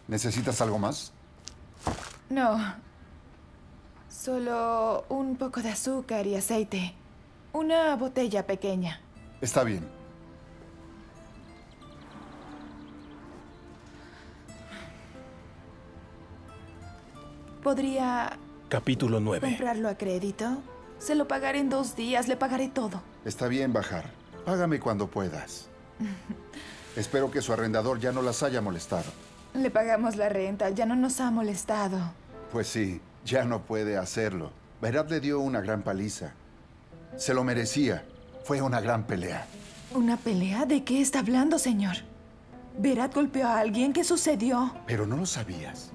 ¿Necesitas algo más? No. Solo un poco de azúcar y aceite. Una botella pequeña. Está bien. ¿Podría Capítulo 9. comprarlo a crédito? Se lo pagaré en 2 días. Le pagaré todo. Está bien, Bajar. Págame cuando puedas. Espero que su arrendador ya no las haya molestado. Le pagamos la renta. Ya no nos ha molestado. Pues sí, ya no puede hacerlo. Berat le dio una gran paliza. Se lo merecía. Fue una gran pelea. ¿Una pelea? ¿De qué está hablando, señor? ¿Berat golpeó a alguien? ¿Qué sucedió? Pero no lo sabías.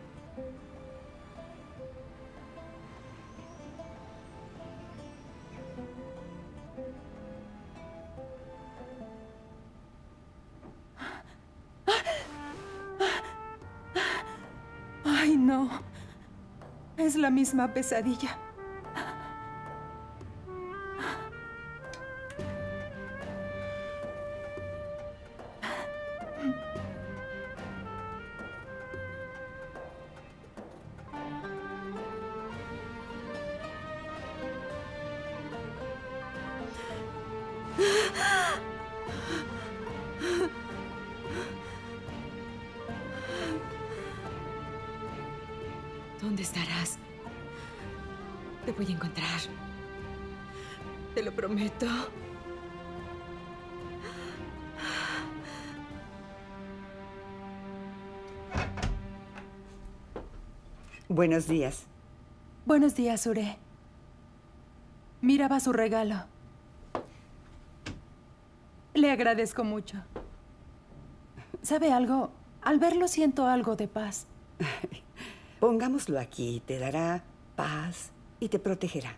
Ay, no. Es la misma pesadilla. ¿Dónde estarás? Te voy a encontrar. Te lo prometo. Buenos días. Buenos días, Ure. Miraba su regalo. Le agradezco mucho. ¿Sabe algo? Al verlo siento algo de paz. Pongámoslo aquí. Te dará paz y te protegerá.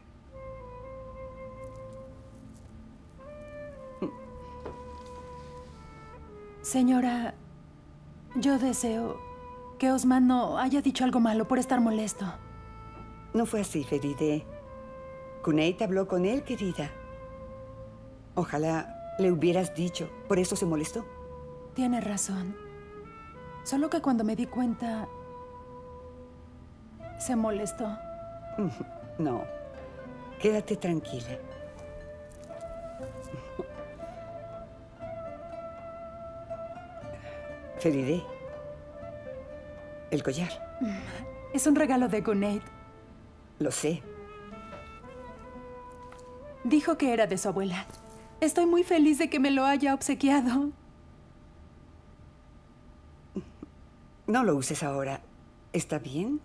Señora, yo deseo que Osman no haya dicho algo malo por estar molesto. No fue así, Feride. Cuneit habló con él, querida. Ojalá le hubieras dicho. Por eso se molestó. Tiene razón. Solo que cuando me di cuenta, se molestó. No. Quédate tranquila. Feride. El collar. Es un regalo de Cuneit. Lo sé. Dijo que era de su abuela. Estoy muy feliz de que me lo haya obsequiado. No lo uses ahora. ¿Está bien?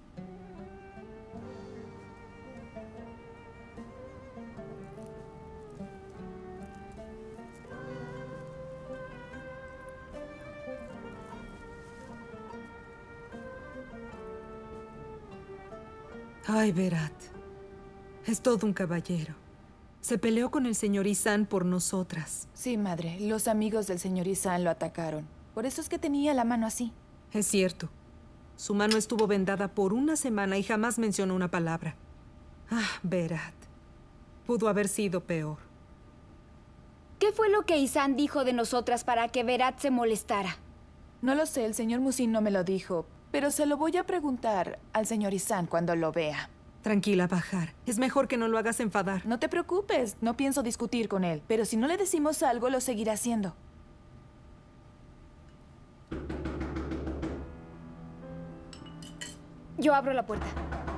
Ay, Berat. Es todo un caballero. Se peleó con el señor Ihsan por nosotras. Sí, madre. Los amigos del señor Ihsan lo atacaron. Por eso es que tenía la mano así. Es cierto. Su mano estuvo vendada por 1 semana y jamás mencionó una palabra. Ah, Berat. Pudo haber sido peor. ¿Qué fue lo que Ihsan dijo de nosotras para que Berat se molestara? No lo sé, el señor Musin no me lo dijo. Pero se lo voy a preguntar al señor Ihsan cuando lo vea. Tranquila, Bajar. Es mejor que no lo hagas enfadar. No te preocupes, no pienso discutir con él. Pero si no le decimos algo, lo seguirá haciendo. Yo abro la puerta.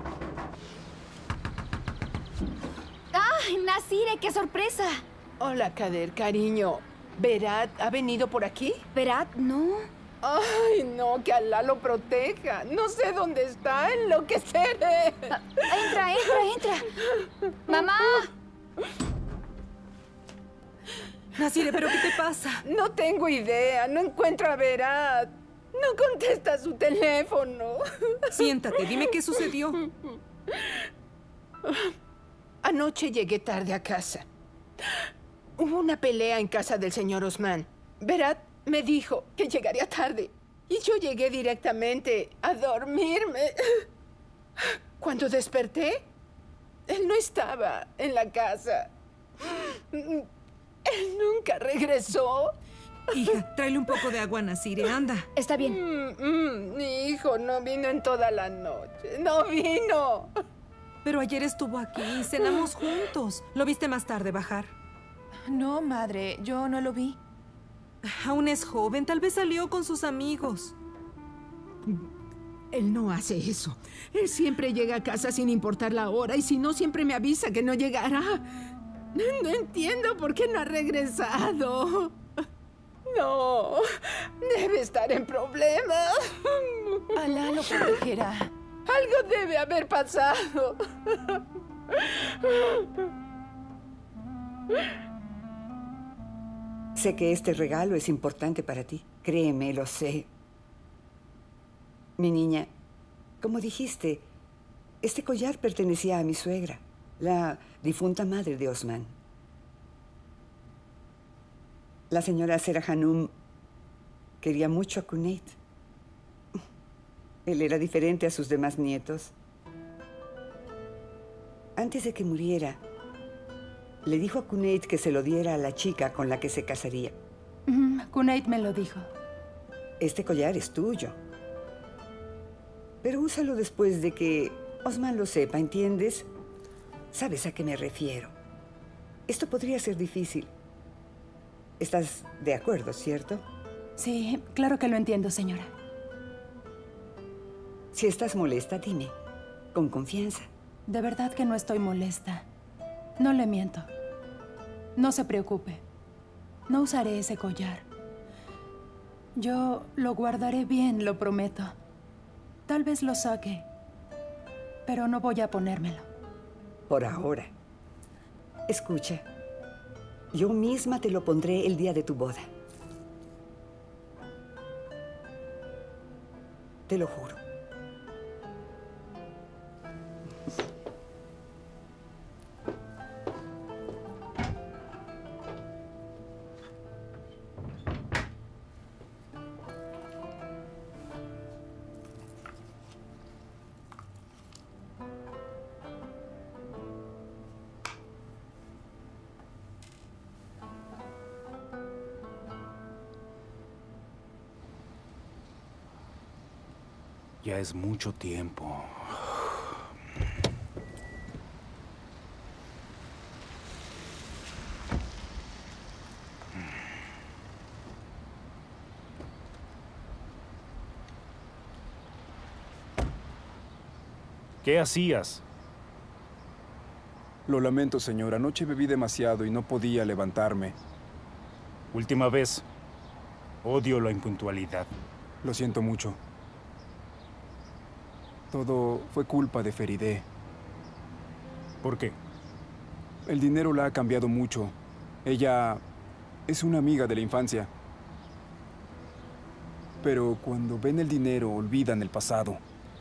¡Ah, Nasire! ¡Qué sorpresa! Hola, Kader, cariño. ¿Berat ha venido por aquí? ¿Berat? No. Ay, no, que Alá lo proteja. No sé dónde está, enloqueceré. Entra, entra, entra. ¡Mamá! Nasire, ¿pero qué te pasa? No tengo idea, no encuentro a Berat. No contesta su teléfono. Siéntate, dime qué sucedió. Anoche llegué tarde a casa. Hubo una pelea en casa del señor Osman. Berat me dijo que llegaría tarde y yo llegué directamente a dormirme. Cuando desperté, él no estaba en la casa. Él nunca regresó. Hija, tráele un poco de agua a Nasire, anda. Está bien. Mi hijo no vino en toda la noche. ¡No vino! Pero ayer estuvo aquí y cenamos juntos. ¿Lo viste más tarde bajar? No, madre, yo no lo vi. Aún es joven, tal vez salió con sus amigos. Él no hace eso. Él siempre llega a casa sin importar la hora y si no, siempre me avisa que no llegará. No entiendo por qué no ha regresado. No, debe estar en problemas. Alá lo protegerá. Algo debe haber pasado. Sé que este regalo es importante para ti. Créeme, lo sé. Mi niña, como dijiste, este collar pertenecía a mi suegra, la difunta madre de Osman. La señora Sera Hanum quería mucho a Cuneyt. Él era diferente a sus demás nietos. Antes de que muriera, le dijo a Cuneyt que se lo diera a la chica con la que se casaría. Cuneyt me lo dijo. Este collar es tuyo. Pero úsalo después de que Osman lo sepa, ¿entiendes? ¿Sabes a qué me refiero? Esto podría ser difícil. ¿Estás de acuerdo, cierto? Sí, claro que lo entiendo, señora. Si estás molesta, dime. Con confianza. De verdad que no estoy molesta. No le miento. No se preocupe. No usaré ese collar. Yo lo guardaré bien, lo prometo. Tal vez lo saque, pero no voy a ponérmelo. Por ahora. Escucha. Yo misma te lo pondré el día de tu boda. Te lo juro. Ya es mucho tiempo. ¿Qué hacías? Lo lamento, señor. Anoche bebí demasiado y no podía levantarme. Última vez. Odio la impuntualidad. Lo siento mucho. Todo fue culpa de Feride. ¿Por qué? El dinero la ha cambiado mucho. Ella es una amiga de la infancia. Pero cuando ven el dinero, olvidan el pasado.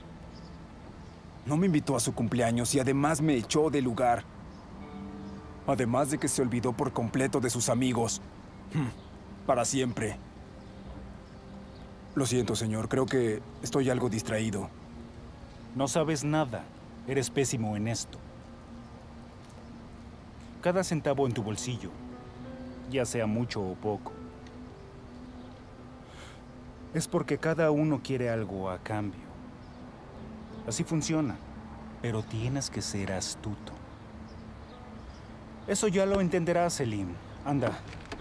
No me invitó a su cumpleaños y además me echó del lugar. Además de que se olvidó por completo de sus amigos. Para siempre. Lo siento, señor. Creo que estoy algo distraído. No sabes nada. Eres pésimo en esto. Cada centavo en tu bolsillo, ya sea mucho o poco, es porque cada uno quiere algo a cambio. Así funciona, pero tienes que ser astuto. Eso ya lo entenderás, Selim. Anda.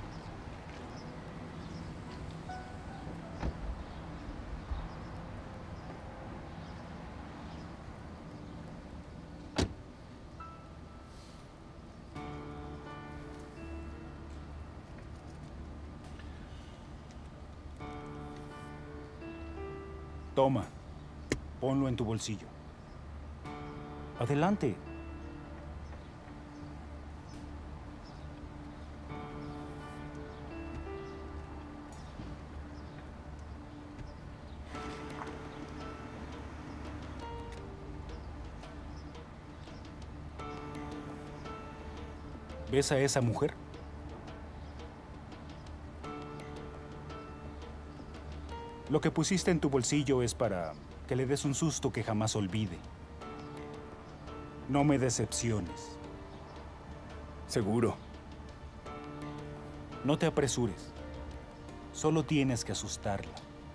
Toma, ponlo en tu bolsillo. Adelante. ¿Ves a esa mujer? Lo que pusiste en tu bolsillo es para que le des un susto que jamás olvide. No me decepciones. Seguro. No te apresures. Solo tienes que asustarla.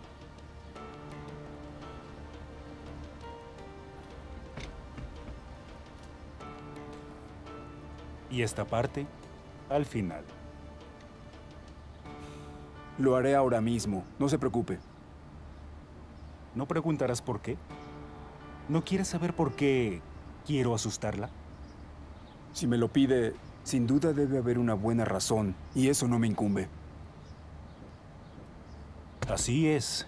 Y esta parte, al final. Lo haré ahora mismo. No se preocupe. ¿No preguntarás por qué? ¿No quieres saber por qué quiero asustarla? Si me lo pide, sin duda debe haber una buena razón, y eso no me incumbe. Así es.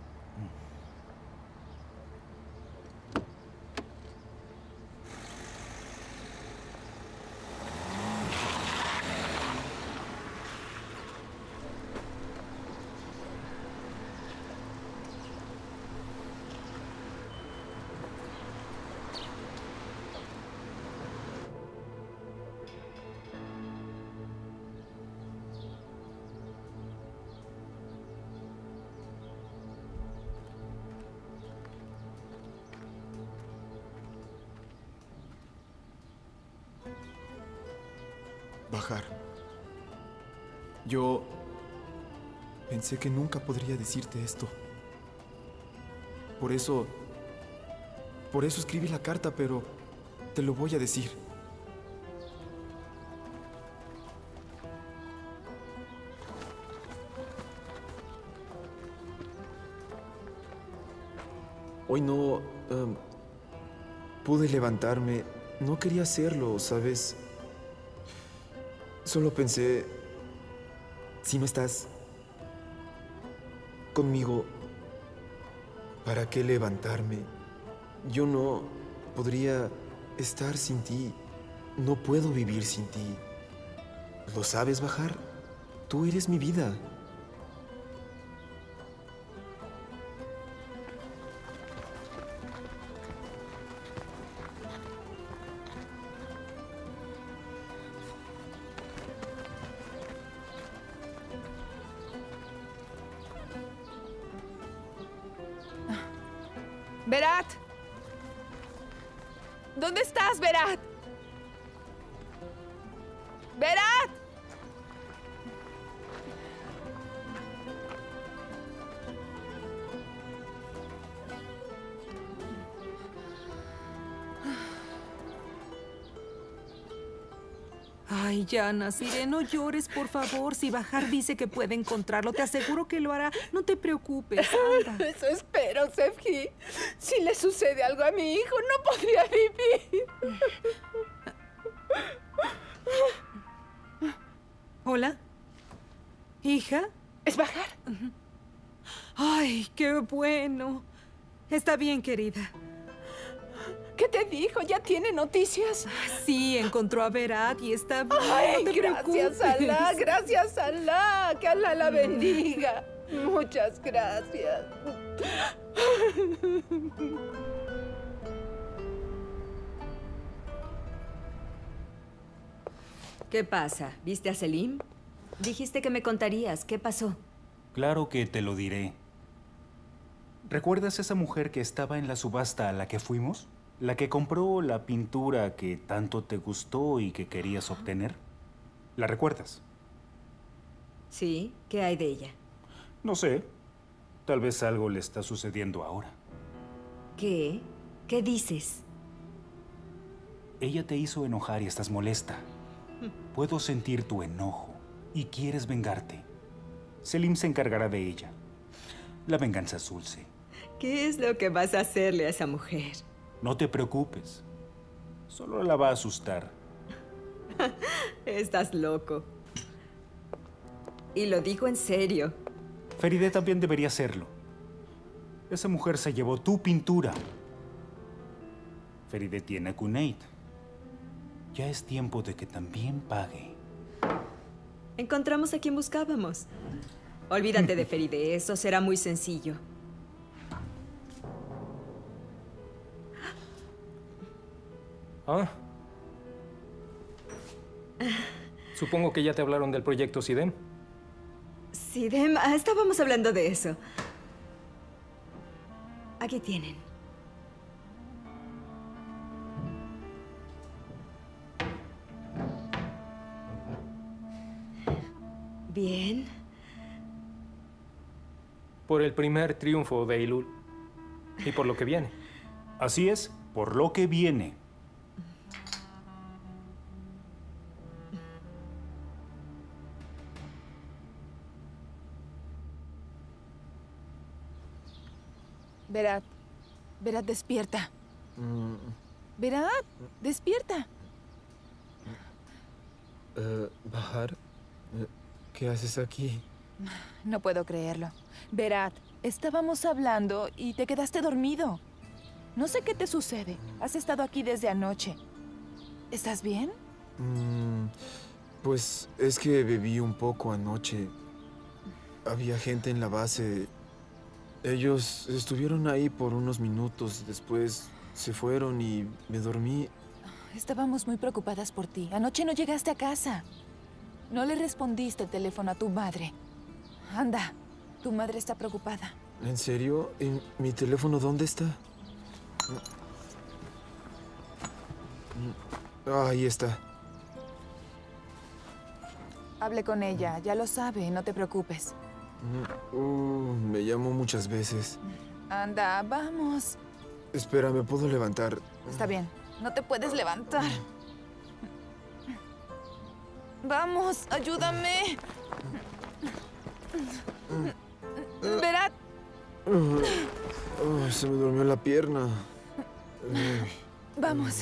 Bahar. Yo pensé que nunca podría decirte esto. Por eso escribí la carta, pero te lo voy a decir. Hoy no pude levantarme. No quería hacerlo, ¿sabes? Solo pensé, si no estás conmigo, ¿para qué levantarme? Yo no podría estar sin ti. No puedo vivir sin ti. ¿Lo sabes, Bahar? Tú eres mi vida. Berat. ¿Dónde estás, Berat? ¡Berat! Ay, Yana, Sire, no llores, por favor. Si Bahar dice que puede encontrarlo, te aseguro que lo hará. No te preocupes, anda. Eso espero, Sefji. Si le sucede algo a mi hijo, no podría vivir. ¿Hola? ¿Hija? ¿Es Bahar? Ay, qué bueno. Está bien, querida. ¿Qué te dijo? ¿Ya tiene noticias? Sí, encontró a Berat y está bien. Ay, no te gracias, preocupes. Alá, gracias, Alá. Que Alá la bendiga. Muchas gracias. ¿Qué pasa? ¿Viste a Selim? Dijiste que me contarías. ¿Qué pasó? Claro que te lo diré. ¿Recuerdas esa mujer que estaba en la subasta a la que fuimos? ¿La que compró la pintura que tanto te gustó y que querías obtener? ¿La recuerdas? Sí, ¿qué hay de ella? No sé. Tal vez algo le está sucediendo ahora. ¿Qué? ¿Qué dices? Ella te hizo enojar y estás molesta. Puedo sentir tu enojo y quieres vengarte. Selim se encargará de ella. La venganza es dulce. ¿Qué es lo que vas a hacerle a esa mujer? No te preocupes. Solo la va a asustar. Estás loco. Y lo digo en serio. Feride también debería hacerlo. Esa mujer se llevó tu pintura. Feride tiene a Cuneit. Ya es tiempo de que también pague. Encontramos a quien buscábamos. Olvídate de Feride, eso será muy sencillo. Ah. Supongo que ya te hablaron del proyecto SIDEM. SIDEM, estábamos hablando de eso. Aquí tienen. Bien. Por el primer triunfo de Eylul. Y por lo que viene. Así es, por lo que viene. Berat. Berat, despierta. Berat, despierta. Bahar, ¿qué haces aquí? No puedo creerlo. Berat, estábamos hablando y te quedaste dormido. No sé qué te sucede. Has estado aquí desde anoche. ¿Estás bien? Pues es que bebí un poco anoche. Había gente en la base. Ellos estuvieron ahí por unos minutos. Después se fueron y me dormí. Estábamos muy preocupadas por ti. Anoche no llegaste a casa. No le respondiste el teléfono a tu madre. Anda, tu madre está preocupada. ¿En serio? ¿Y mi teléfono dónde está? Ahí está. Hable con ella, ya lo sabe, no te preocupes. Me llamó muchas veces. Anda, vamos. Espera, ¿me puedo levantar? Está bien, no te puedes levantar. Vamos, ayúdame. Berat. Se me durmió la pierna. Vamos.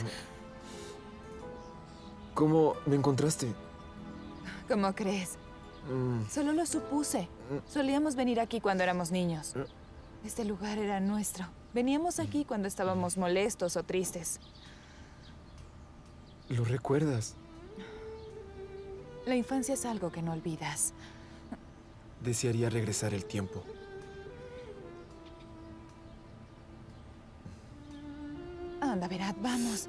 ¿Cómo me encontraste? ¿Cómo crees? Solo lo supuse. Solíamos venir aquí cuando éramos niños. Este lugar era nuestro. Veníamos aquí cuando estábamos molestos o tristes. ¿Lo recuerdas? La infancia es algo que no olvidas. Desearía regresar el tiempo. Anda, Berat, vamos.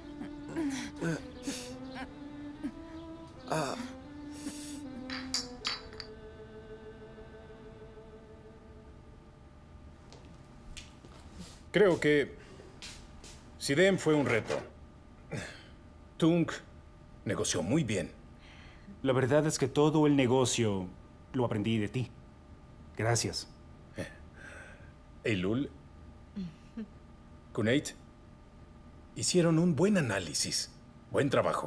Creo que Sidem fue un reto. Tung negoció muy bien. La verdad es que todo el negocio lo aprendí de ti. Gracias. Eylul, Cuneit, hicieron un buen análisis. Buen trabajo.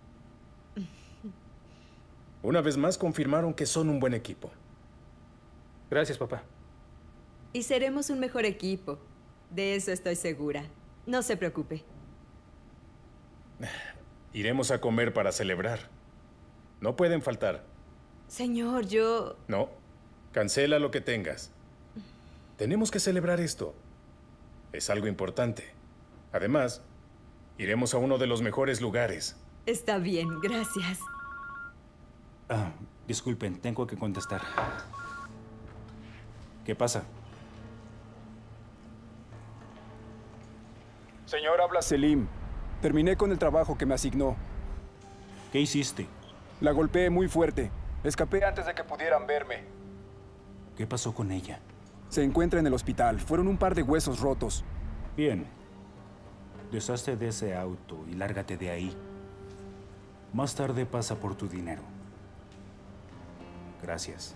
Una vez más confirmaron que son un buen equipo. Gracias, papá. Y seremos un mejor equipo. De eso estoy segura. No se preocupe. Iremos a comer para celebrar. No pueden faltar. Señor, yo... No, cancela lo que tengas. Tenemos que celebrar esto. Es algo importante. Además, iremos a uno de los mejores lugares. Está bien, gracias. Disculpen, tengo que contestar. ¿Qué pasa? Señor, habla Selim. Terminé con el trabajo que me asignó. ¿Qué hiciste? La golpeé muy fuerte. Escapé antes de que pudieran verme. ¿Qué pasó con ella? Se encuentra en el hospital. Fueron un par de huesos rotos. Bien. Deshazte de ese auto y lárgate de ahí. Más tarde pasa por tu dinero. Gracias.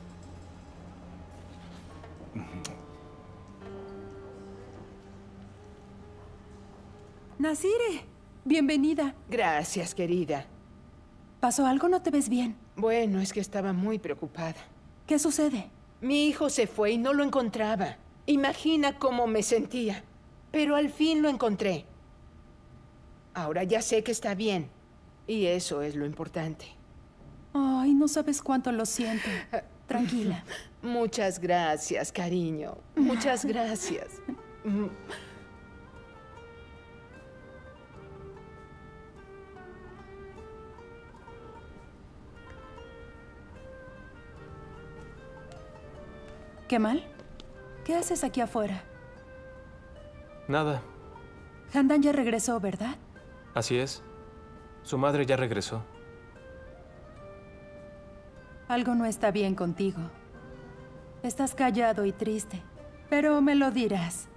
Nasire, bienvenida. Gracias, querida. ¿Pasó algo? ¿No te ves bien? Bueno, es que estaba muy preocupada. ¿Qué sucede? Mi hijo se fue y no lo encontraba. Imagina cómo me sentía. Pero al fin lo encontré. Ahora ya sé que está bien. Y eso es lo importante. Ay, no sabes cuánto lo siento. Tranquila. Muchas gracias, cariño. Muchas gracias. ¿Kemal? ¿Qué haces aquí afuera? Nada. Handan ya regresó, ¿verdad? Así es. Su madre ya regresó. Algo no está bien contigo. Estás callado y triste, pero me lo dirás.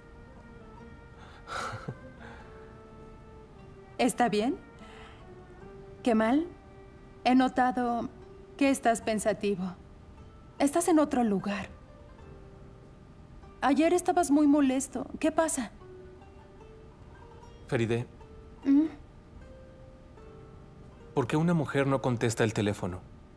¿Está bien? Kemal, he notado que estás pensativo. Estás en otro lugar. ayer estabas muy molesto. ¿Qué pasa? Feride, ¿por qué una mujer no contesta el teléfono?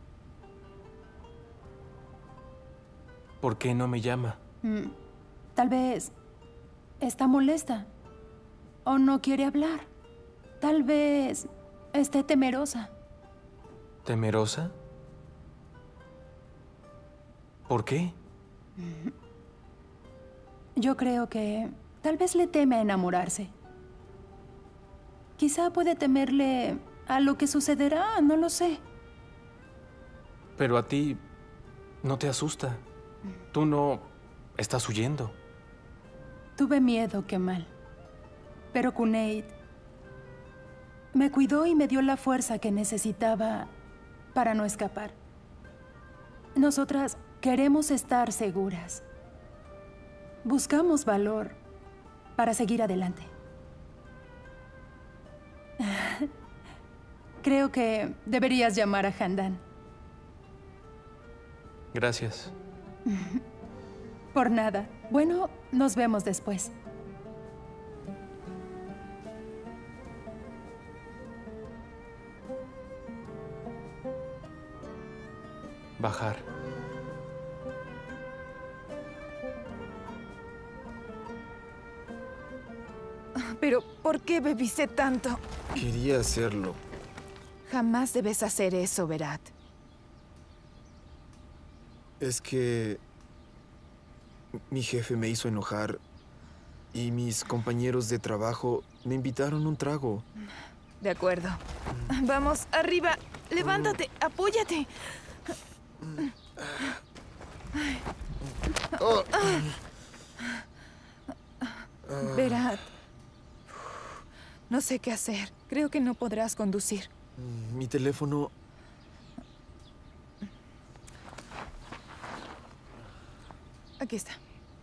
¿Por qué no me llama? Tal vez está molesta o no quiere hablar. Tal vez esté temerosa. ¿Temerosa? ¿Por qué? Yo creo que tal vez le teme a enamorarse. Quizá puede temerle a lo que sucederá, no lo sé. Pero a ti no te asusta. Tú no estás huyendo. Tuve miedo, Kemal. Pero Kuneid me cuidó y me dio la fuerza que necesitaba para no escapar. Nosotras queremos estar seguras. Buscamos valor para seguir adelante. Creo que deberías llamar a Handan. Gracias. Por nada. Bueno, nos vemos después. Bajar. Pero, ¿por qué bebiste tanto? Quería hacerlo. Jamás debes hacer eso, Berat. Es que mi jefe me hizo enojar y mis compañeros de trabajo me invitaron un trago. De acuerdo. Vamos, arriba. Levántate, apóyate. Berat. No sé qué hacer. Creo que no podrás conducir. Mi teléfono... Aquí está.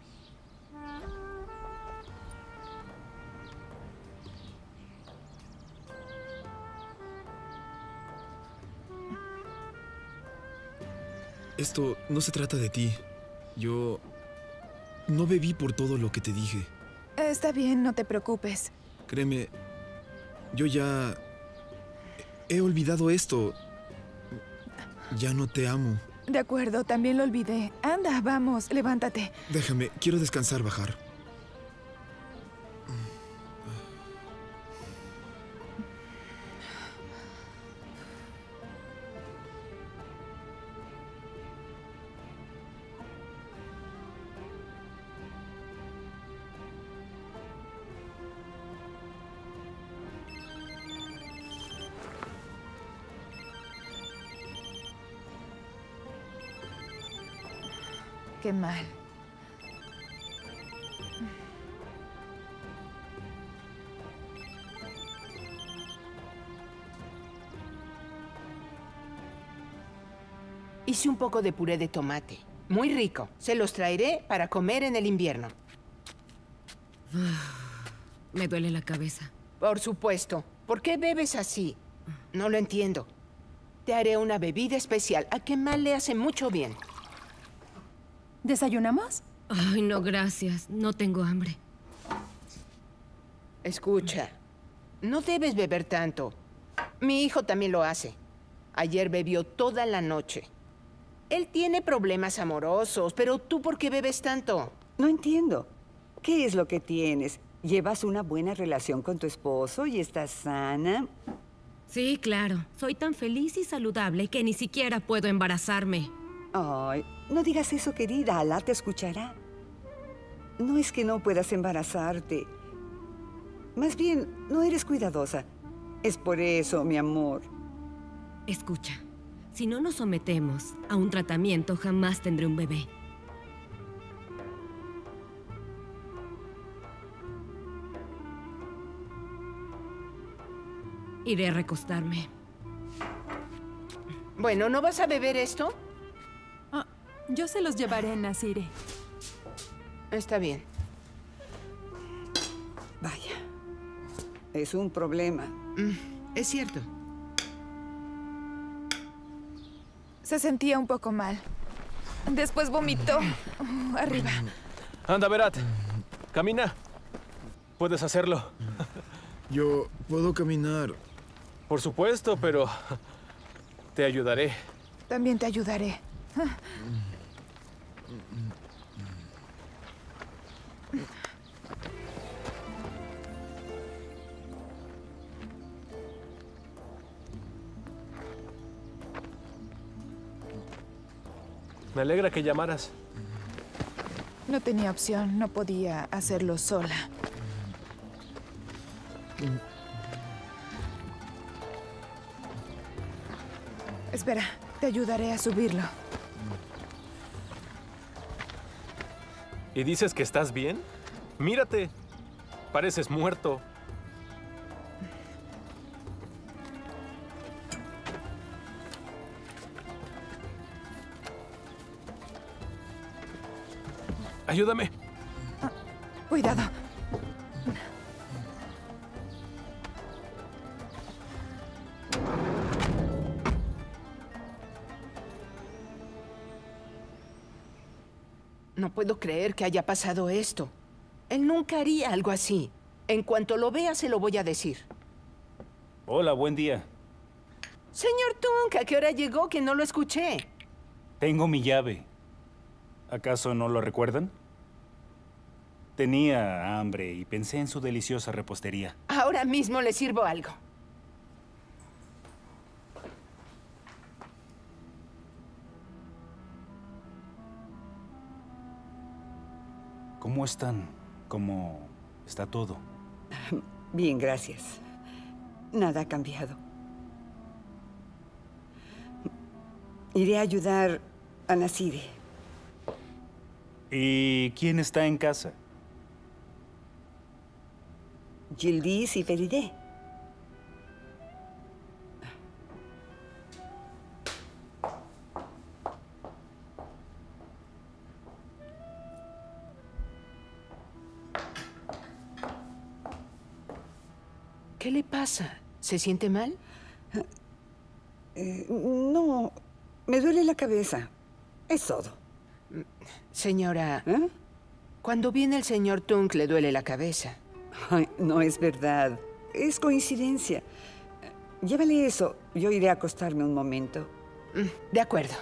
Esto no se trata de ti. Yo no bebí por todo lo que te dije. Está bien, no te preocupes. Créeme, yo ya he olvidado esto. Ya no te amo. De acuerdo, también lo olvidé. Anda, vamos, levántate. Déjame, quiero descansar, Bajar. Qué mal. Hice un poco de puré de tomate. Muy rico. Se los traeré para comer en el invierno. Me duele la cabeza. Por supuesto. ¿Por qué bebes así? No lo entiendo. Te haré una bebida especial. A Kemal le hace mucho bien. ¿Desayunamos? Ay, no, gracias. No tengo hambre. Escucha, no debes beber tanto. Mi hijo también lo hace. Ayer bebió toda la noche. Él tiene problemas amorosos, pero ¿tú por qué bebes tanto? No entiendo. ¿Qué es lo que tienes? ¿Llevas una buena relación con tu esposo y estás sana? Sí, claro. Soy tan feliz y saludable que ni siquiera puedo embarazarme. Ay, no digas eso, querida. Alá te escuchará. No es que no puedas embarazarte. Más bien, no eres cuidadosa. Es por eso, mi amor. Escucha, si no nos sometemos a un tratamiento, jamás tendré un bebé. Iré a recostarme. Bueno, ¿no vas a beber esto? Yo se los llevaré, Nasire. Está bien. Vaya. Es un problema. Es cierto. Se sentía un poco mal. Después vomitó. Arriba. Anda, Berat. Camina. Puedes hacerlo. Yo puedo caminar. Por supuesto, pero te ayudaré. También te ayudaré. Me alegra que llamaras. No tenía opción, no podía hacerlo sola. Espera, te ayudaré a subirlo. ¿Y dices que estás bien? Mírate. Pareces muerto. Ayúdame. Cuidado. No puedo creer que haya pasado esto. Él nunca haría algo así. En cuanto lo vea, se lo voy a decir. Hola, buen día. Señor Tunk, ¿a qué hora llegó que no lo escuché? Tengo mi llave. ¿Acaso no lo recuerdan? Tenía hambre y pensé en su deliciosa repostería. Ahora mismo le sirvo algo. ¿Cómo están? ¿Cómo está todo? Bien, gracias. Nada ha cambiado. Iré a ayudar a Nasiri. ¿Y quién está en casa? Yildiz y Feride. ¿Qué le pasa? ¿Se siente mal? No, me duele la cabeza. Es todo. Señora, cuando viene el señor Tunk le duele la cabeza. Ay, no es verdad. Es coincidencia. Llévale eso. Yo iré a acostarme un momento. De acuerdo.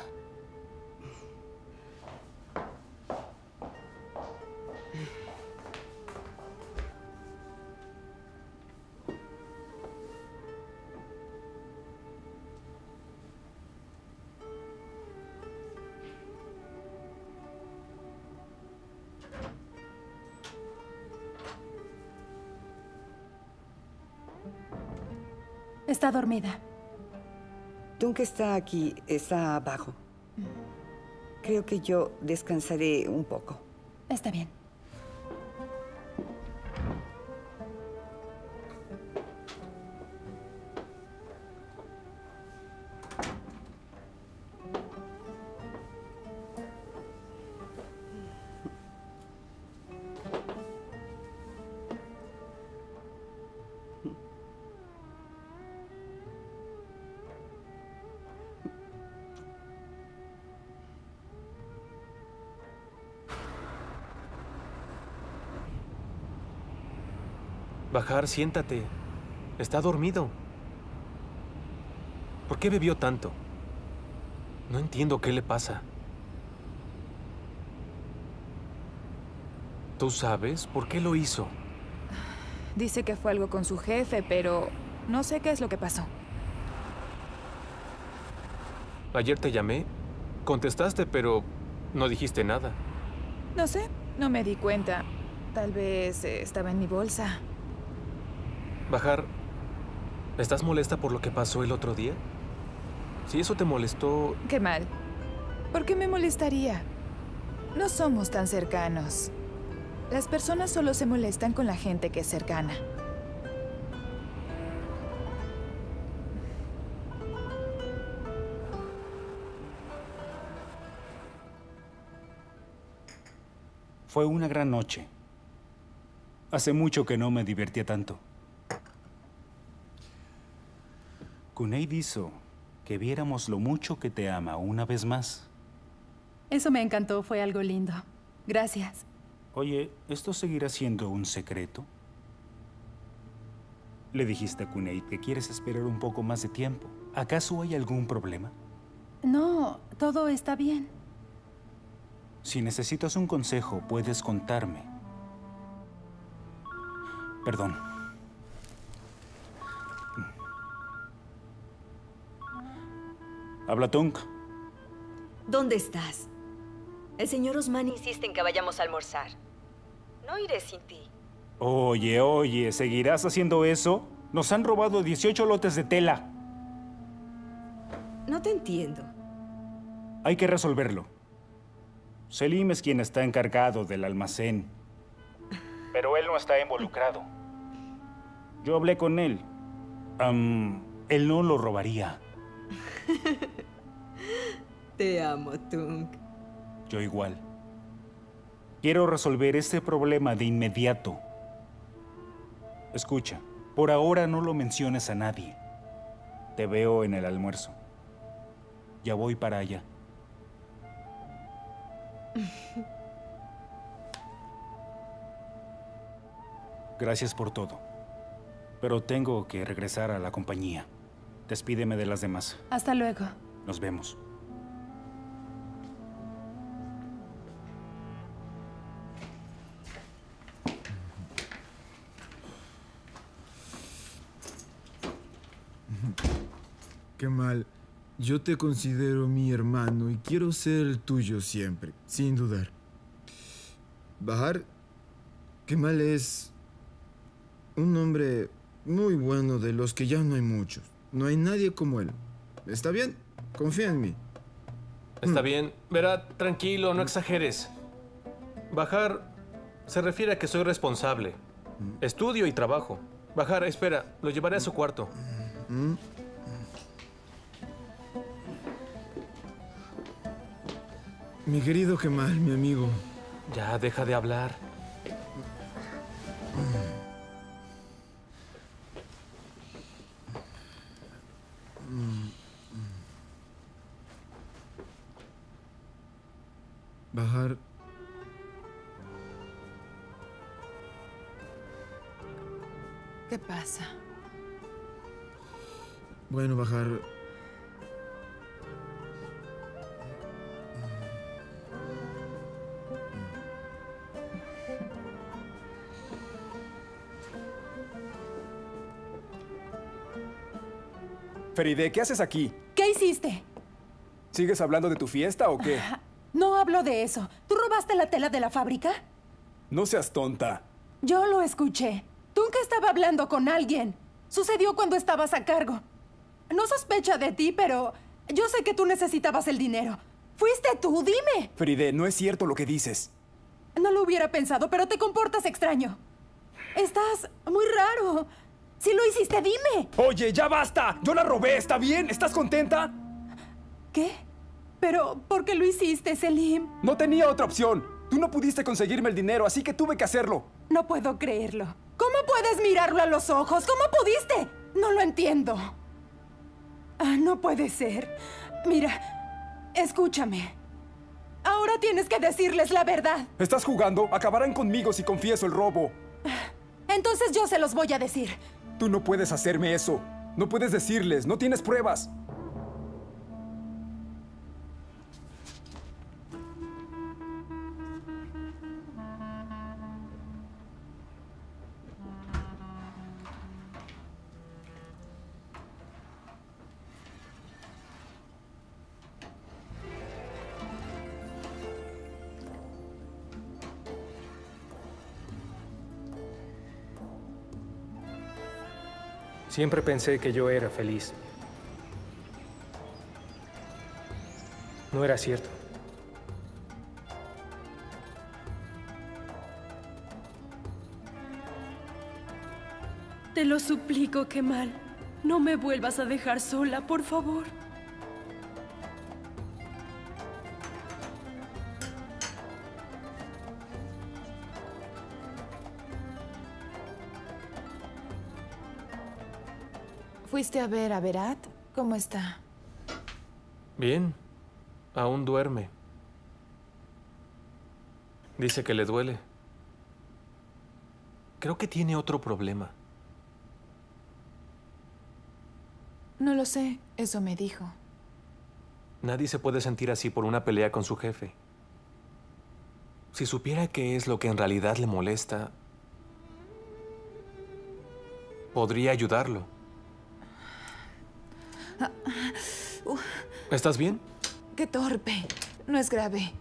Está dormida. Tunk está aquí, está abajo. Creo que yo descansaré un poco. Está bien. Bahar, siéntate. Está dormido. ¿Por qué bebió tanto? No entiendo qué le pasa. ¿Tú sabes por qué lo hizo? Dice que fue algo con su jefe, pero no sé qué es lo que pasó. Ayer te llamé. Contestaste, pero no dijiste nada. No sé, no me di cuenta. Tal vez estaba en mi bolsa. Bahar, ¿estás molesta por lo que pasó el otro día? Si eso te molestó... Qué mal. ¿Por qué me molestaría? No somos tan cercanos. Las personas solo se molestan con la gente que es cercana. Fue una gran noche. Hace mucho que no me divertía tanto. Kuneid hizo que viéramos lo mucho que te ama una vez más. Eso me encantó, fue algo lindo. Gracias. Oye, ¿esto seguirá siendo un secreto? Le dijiste a Kuneid que quieres esperar un poco más de tiempo. ¿Acaso hay algún problema? No, todo está bien. Si necesitas un consejo, puedes contarme. Perdón. Habla Tunk. ¿Dónde estás? El señor Osman insiste en que vayamos a almorzar. No iré sin ti. Oye, ¿seguirás haciendo eso? Nos han robado 18 lotes de tela. No te entiendo. Hay que resolverlo. Selim es quien está encargado del almacén. Pero él no está involucrado. Yo hablé con él. Él no lo robaría. Te amo, Tunk. Yo igual. Quiero resolver este problema de inmediato. Escucha, por ahora no lo menciones a nadie. Te veo en el almuerzo. Ya voy para allá. Gracias por todo. Pero tengo que regresar a la compañía. Despídeme de las demás. Hasta luego. Nos vemos. Kemal, yo te considero mi hermano y quiero ser el tuyo siempre, sin dudar. Bahar, Kemal es un hombre muy bueno, de los que ya no hay muchos. No hay nadie como él. ¿Está bien? Confía en mí. Está bien. Verá, tranquilo, no exageres. Bahar se refiere a que soy responsable. Estudio y trabajo. Bahar, espera, lo llevaré a su cuarto. Mi querido Kemal, mi amigo. Ya, deja de hablar. Bahar. ¿Qué pasa? Bueno, Bahar. Feride, ¿qué haces aquí? ¿Qué hiciste? ¿Sigues hablando de tu fiesta o qué? No hablo de eso. ¿Tú robaste la tela de la fábrica? No seas tonta. Yo lo escuché. Tunk estaba hablando con alguien. Sucedió cuando estabas a cargo. No sospecha de ti, pero yo sé que tú necesitabas el dinero. ¿Fuiste tú? Dime. Feride, no es cierto lo que dices. No lo hubiera pensado, pero te comportas extraño. Estás muy raro. Si lo hiciste, dime. Oye, ya basta. Yo la robé, ¿está bien? ¿Estás contenta? ¿Qué? ¿Pero por qué lo hiciste, Selim? No tenía otra opción. Tú no pudiste conseguirme el dinero, así que tuve que hacerlo. No puedo creerlo. ¿Cómo puedes mirarlo a los ojos? ¿Cómo pudiste? No lo entiendo. No puede ser. Mira, escúchame. Ahora tienes que decirles la verdad. ¿Estás jugando? Acabarán conmigo si confieso el robo. Entonces yo se los voy a decir. Tú no puedes hacerme eso. No puedes decirles, no tienes pruebas. Siempre pensé que yo era feliz. No era cierto. Te lo suplico, Kemal. No me vuelvas a dejar sola, por favor. ¿Fuiste a ver a Berat? ¿Cómo está? Bien. Aún duerme. Dice que le duele. Creo que tiene otro problema. No lo sé, eso me dijo. Nadie se puede sentir así por una pelea con su jefe. Si supiera qué es lo que en realidad le molesta, podría ayudarlo. ¿Estás bien? Qué torpe. No es grave.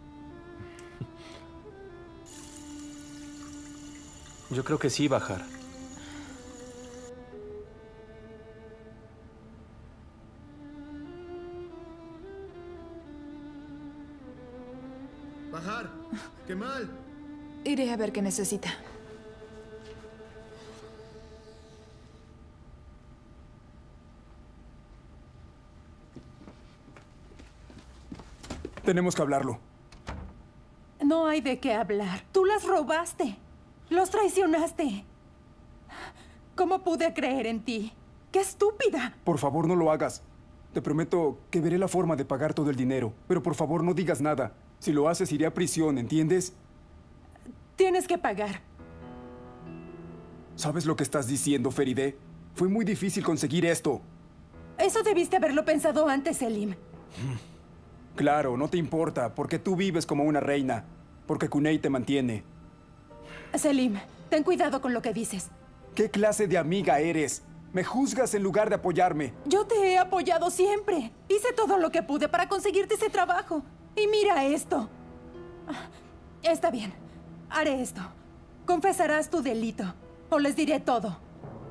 Yo creo que sí, Bahar. Bahar, qué mal. Iré a ver qué necesita. Tenemos que hablarlo. No hay de qué hablar. Tú las robaste. Los traicionaste. ¿Cómo pude creer en ti? ¡Qué estúpida! Por favor, no lo hagas. Te prometo que veré la forma de pagar todo el dinero. Pero por favor, no digas nada. Si lo haces, iré a prisión, ¿entiendes? Tienes que pagar. ¿Sabes lo que estás diciendo, Feride? Fue muy difícil conseguir esto. Eso debiste haberlo pensado antes, Selim. Claro, no te importa, porque tú vives como una reina. Porque Cuney te mantiene. Selim, ten cuidado con lo que dices. ¿Qué clase de amiga eres? Me juzgas en lugar de apoyarme. Yo te he apoyado siempre. Hice todo lo que pude para conseguirte ese trabajo. Y mira esto. Está bien. Haré esto. Confesarás tu delito. O les diré todo.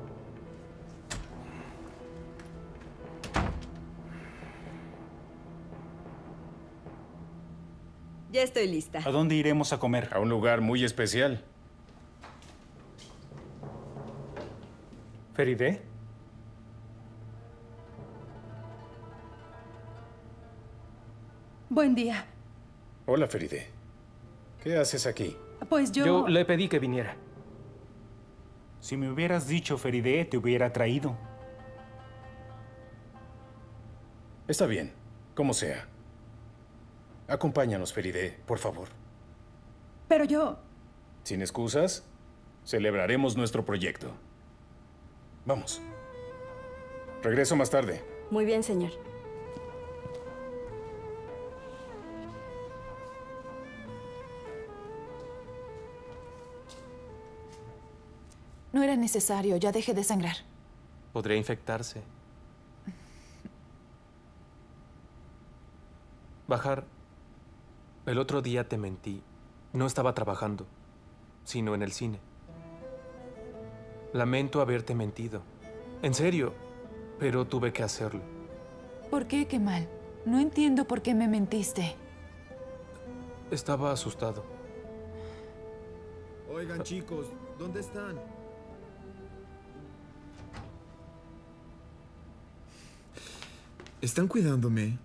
Ya estoy lista. ¿A dónde iremos a comer? A un lugar muy especial. ¿Feride? Buen día. Hola, Feride. ¿Qué haces aquí? Pues Yo le pedí que viniera. Si me hubieras dicho, Feride, te hubiera traído. Está bien, como sea. Acompáñanos, Feride, por favor. Pero yo... Sin excusas, celebraremos nuestro proyecto. Vamos. Regreso más tarde. Muy bien, señor. No era necesario, ya dejé de sangrar. Podría infectarse. Bahar, el otro día te mentí. No estaba trabajando, sino en el cine. Lamento haberte mentido. En serio, pero tuve que hacerlo. ¿Por qué, Kemal? No entiendo por qué me mentiste. Estaba asustado. Oigan, chicos, ¿dónde están? ¿Están cuidándome?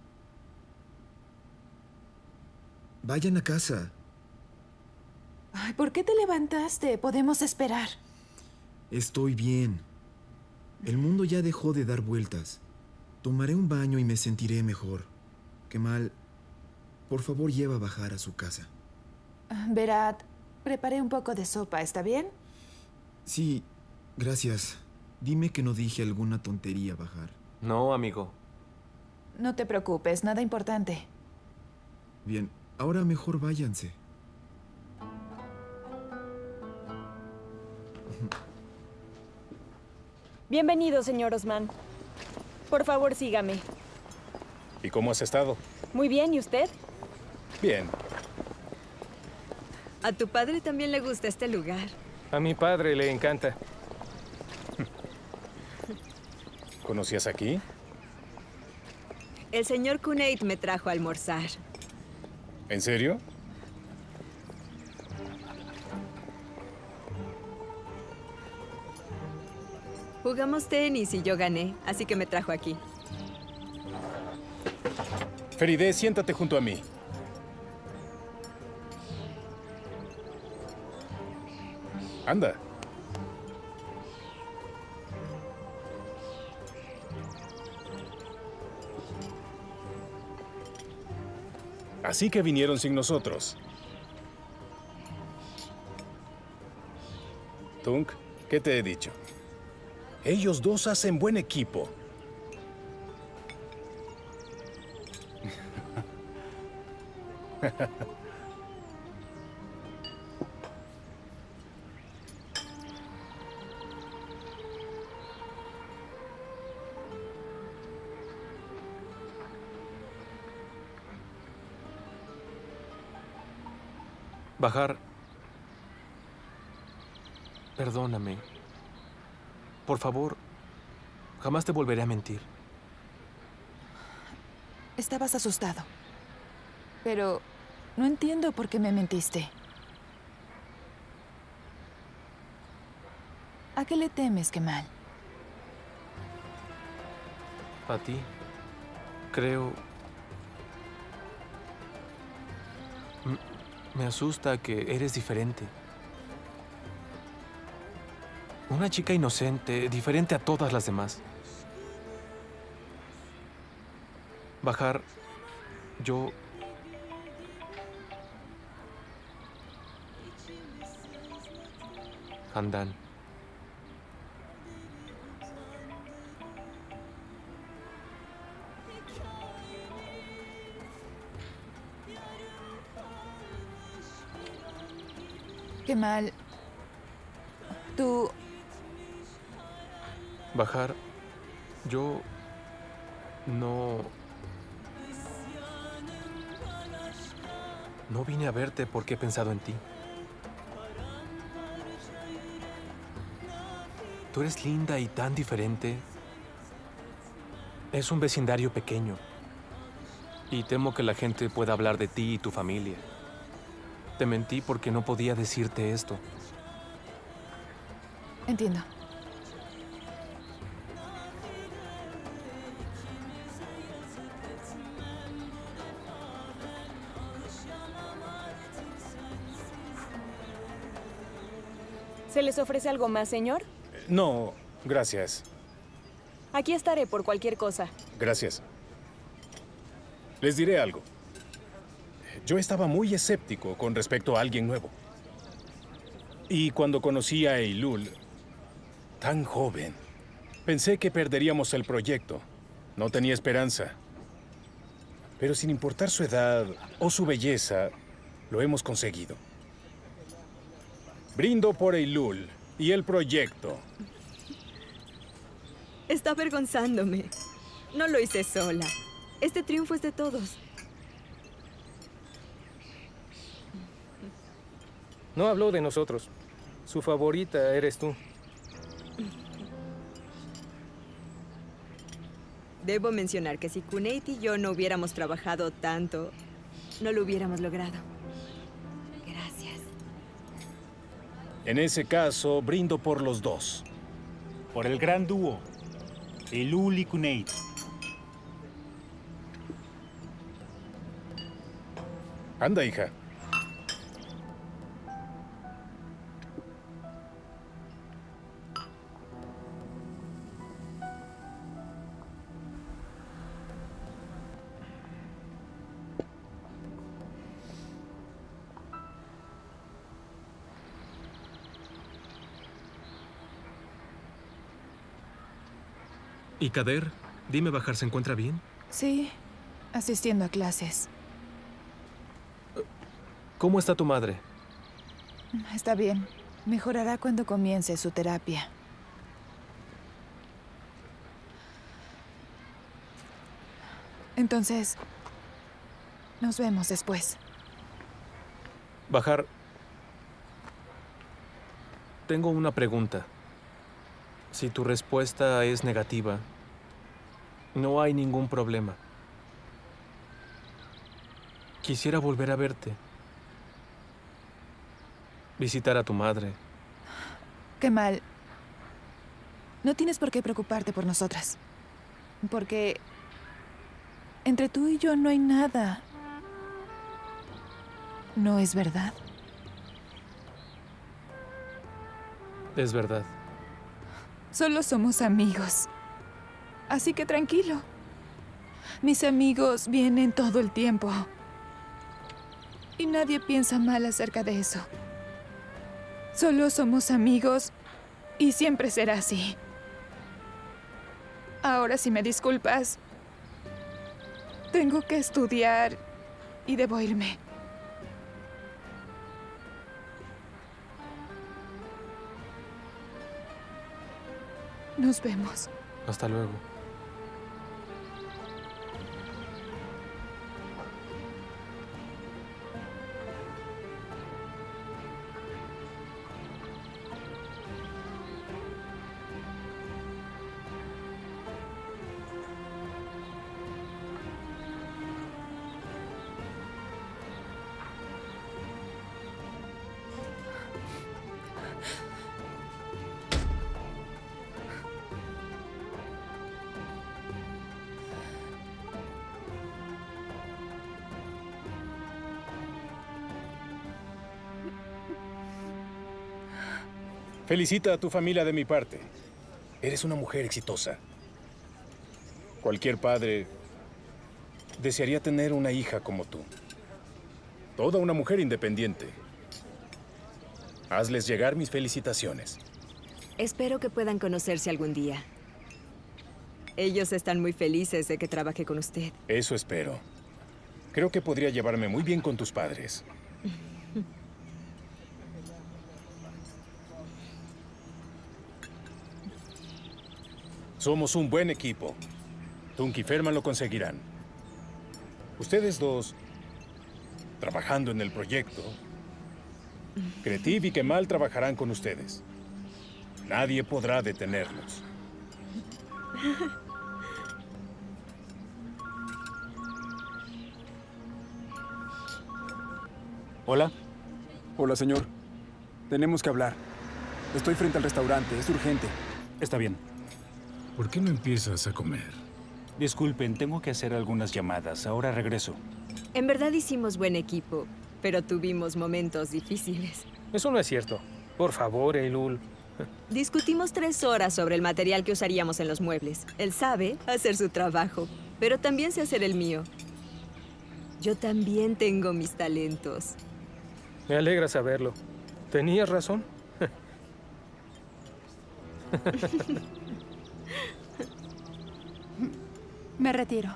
Vayan a casa. Ay, ¿por qué te levantaste? Podemos esperar. Estoy bien. El mundo ya dejó de dar vueltas. Tomaré un baño y me sentiré mejor. Kemal, por favor, lleva a Bahar a su casa. Berat, preparé un poco de sopa, ¿está bien? Sí, gracias. Dime que no dije alguna tontería, Bahar. No, amigo. No te preocupes, nada importante. Bien, ahora mejor váyanse. Bienvenido, señor Osman. Por favor, sígame. ¿Y cómo has estado? Muy bien, ¿y usted? Bien. A tu padre también le gusta este lugar. A mi padre le encanta. ¿Conocías aquí? El señor Cuney me trajo a almorzar. ¿En serio? Jugamos tenis y yo gané, así que me trajo aquí. Feride, siéntate junto a mí. Anda. Así que vinieron sin nosotros. Tunk, ¿qué te he dicho? Ellos dos hacen buen equipo. Bahar, perdóname. Por favor, jamás te volveré a mentir. Estabas asustado. Pero no entiendo por qué me mentiste. ¿A qué le temes, Kemal? A ti, creo... Me asusta que eres diferente. Una chica inocente, diferente a todas las demás. Bahar, yo... Handan. Kemal, tú... Bahar, yo... No vine a verte porque he pensado en ti. Tú eres linda y tan diferente. Es un vecindario pequeño. Y temo que la gente pueda hablar de ti y tu familia. Te mentí porque no podía decirte esto. Entiendo. ¿Se les ofrece algo más, señor? No, gracias. Aquí estaré por cualquier cosa. Gracias. Les diré algo. Yo estaba muy escéptico con respecto a alguien nuevo. Y cuando conocí a Eylul, tan joven, pensé que perderíamos el proyecto. No tenía esperanza. Pero sin importar su edad o su belleza, lo hemos conseguido. Brindo por Eylul y el proyecto. Está avergonzándome. No lo hice sola. Este triunfo es de todos. No habló de nosotros. Su favorita eres tú. Debo mencionar que si Cuneit y yo no hubiéramos trabajado tanto, no lo hubiéramos logrado. Gracias. En ese caso, brindo por los dos. Por el gran dúo, Eylul y Cuneit. Anda, hija. ¿Y Kader? Dime, Bahar, ¿se encuentra bien? Sí, asistiendo a clases. ¿Cómo está tu madre? Está bien. Mejorará cuando comience su terapia. Entonces, nos vemos después. Bahar, tengo una pregunta. Si tu respuesta es negativa, no hay ningún problema. Quisiera volver a verte. Visitar a tu madre. Kemal, no tienes por qué preocuparte por nosotras. Porque entre tú y yo no hay nada. ¿No es verdad? Es verdad. Solo somos amigos. Así que tranquilo. Mis amigos vienen todo el tiempo. Y nadie piensa mal acerca de eso. Solo somos amigos y siempre será así. Ahora, si me disculpas, tengo que estudiar y debo irme. Nos vemos. Hasta luego. Felicita a tu familia de mi parte. Eres una mujer exitosa. Cualquier padre desearía tener una hija como tú. Toda una mujer independiente. Hazles llegar mis felicitaciones. Espero que puedan conocerse algún día. Ellos están muy felices de que trabaje con usted. Eso espero. Creo que podría llevarme muy bien con tus padres. Somos un buen equipo. Tunk y Ferman lo conseguirán. Ustedes dos, trabajando en el proyecto, Kretiv y Kemal trabajarán con ustedes. Nadie podrá detenerlos. Hola. Hola, señor. Tenemos que hablar. Estoy frente al restaurante. Es urgente. Está bien. ¿Por qué no empiezas a comer? Disculpen, tengo que hacer algunas llamadas. Ahora regreso. En verdad hicimos buen equipo, pero tuvimos momentos difíciles. Eso no es cierto. Por favor, Eylul. Discutimos 3 horas sobre el material que usaríamos en los muebles. Él sabe hacer su trabajo, pero también sé hacer el mío. Yo también tengo mis talentos. Me alegra saberlo. ¿Tenías razón? Me retiro.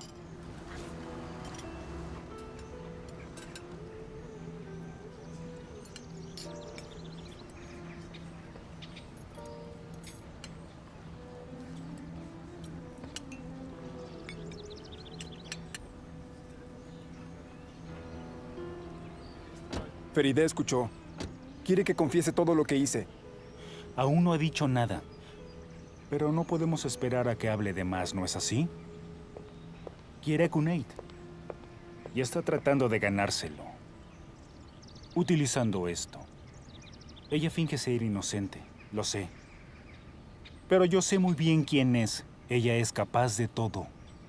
Feride escuchó. Quiere que confiese todo lo que hice. Aún no ha dicho nada. Pero no podemos esperar a que hable de más, ¿no es así? Quiere a Cuneit. Y está tratando de ganárselo. Utilizando esto. Ella finge ser inocente, lo sé. Pero yo sé muy bien quién es. Ella es capaz de todo.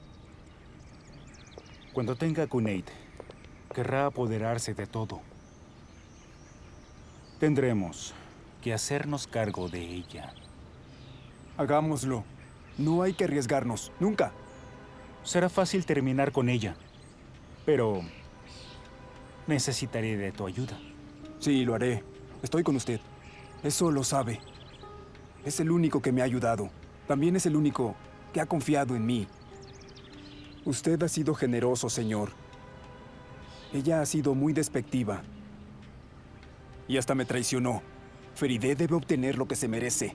Cuando tenga a Cuneit, querrá apoderarse de todo. Tendremos que hacernos cargo de ella. Hagámoslo. No hay que arriesgarnos. Nunca. Será fácil terminar con ella. Pero necesitaré de tu ayuda. Sí, lo haré. Estoy con usted. Eso lo sabe. Es el único que me ha ayudado. También es el único que ha confiado en mí. Usted ha sido generoso, señor. Ella ha sido muy despectiva. Y hasta me traicionó. Feride debe obtener lo que se merece.